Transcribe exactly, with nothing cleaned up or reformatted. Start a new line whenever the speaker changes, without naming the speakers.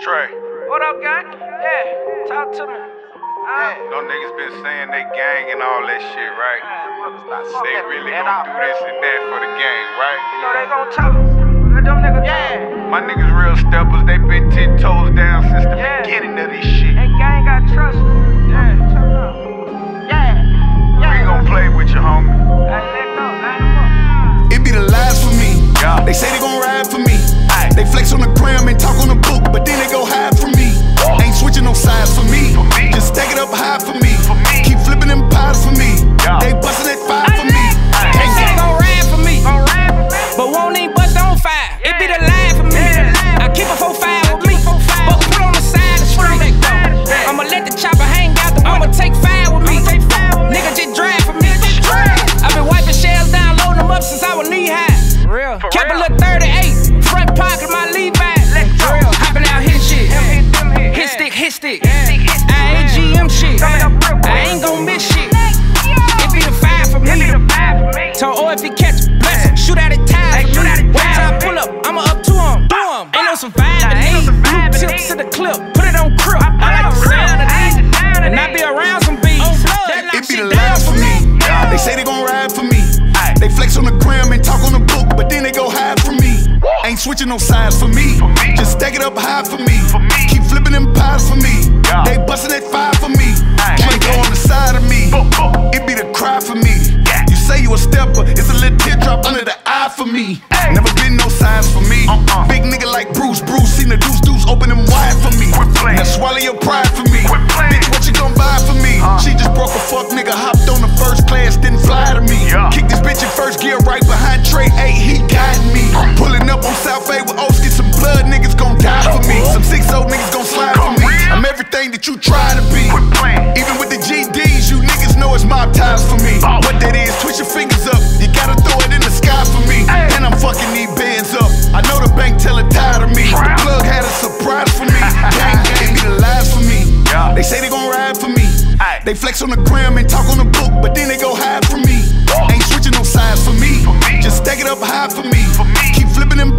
Trey.
What up, gang? Yeah, talk to me. Hey.
Them niggas been saying they gang and all that shit, right?
Man,
they really gon' do this and that for the gang, right?
You know they gon' talk. Let them niggas yeah.
My niggas real steppers, they been ten toes down since the
yeah.
beginning of this shit.
Hey, gang got trust. Yeah, turn up. Yeah, yeah.
We gon' play with you, homie.
Hey, let go, line them up.
It be the lies for me.
Yeah.
They say they gon' ride for me.
Aye.
They flex on the gram and talk on the book, but then they go hide from me.
Oh.
Ain't switching no sides for me.
For me.
Just stack it up high for me.
For me.
Keep flipping them pies for me.
Yeah.
They bustin' at five for me.
Aye.
They say they gon' ride for me,
Gon' ride for me.
but won't even bust on fire.
Yeah.
It be the line for me.
Yeah.
I keep a four five with me, but put on the side of the street.
Yeah.
I'ma let the chopper hang out. The I'ma take five with me. Nigga just drive for me. I been wiping shells down, loading them up since I was knee high.
Real. For
Kept a
real.
little thirty-eight, front pocket my Levi's.
Let's go.
Hopping out hit shit,
Them hit, them hit.
hit stick, hit stick.
Yeah.
I ain't G M shit.
Coming up real quick.
I ain't gon' miss shit. It be the five for
It be
me.
the five for me.
Told O if he catch, bless him. Shoot out at time.
Hey, shoot out at
Wait
time,
till I
man.
pull up, I'ma up to him. Do him. Ain't no surviving.
Nah, ain't no
Blue
surviving
tips
these.
to the clip. Put it on crib. I like the sound of these. And I be around some bees. That knock
It be
shit
the
down
lies
for
for me.
me.
They say they gon' ride for me.
Aye.
They flex on the gram and talk on the book, but then they go hide from me. Ain't switching no sides for me.
For me.
Just stack it up high for me.
For me.
Keep flipping them pies for me.
Yeah.
They bustin' at five for me.
Aye.
Can't go on the side of me.
Boom, boom.
It be the cry for me.
Yeah.
You say you a stepper, it's a little teardrop under the eye for me.
Hey.
Never been no sides for me.
Uh-uh.
Big nigga like Bruce, Bruce seen the deuce deuce open them wide for me.
Quit playing.
Now swallow your pride for me.
Quit playing.
Bitch, what you gon' buy for me?
Uh.
She just broke a fuck nigga, hopped on the first class, didn't fly to me.
Yeah.
Kick this bitch in first gear right behind Trey eight, he guiding me. Pulling up on South A with O's, get some blood, niggas gon' die for me. Some six old niggas gon' slide for me. I'm everything that you try to be.
Quit playing.
Even with the G Ds, you niggas know it's mob ties for me.
Ball.
What that is, twist your fingers up. You gotta throw it in the sky for me.
Hey.
And I'm fucking these bands up. I know the bank teller tired of me. The
Trap.
plug had a surprise for me. Gang, gang, be the lies for me.
Yeah.
They say they gon' ride for me.
Aye.
They flex on the gram and talk on the book, but then they go hide from me.
Oh.
Ain't switching no sides for me.
For me.
Just stack it up high for me.
For me.
Keep flipping them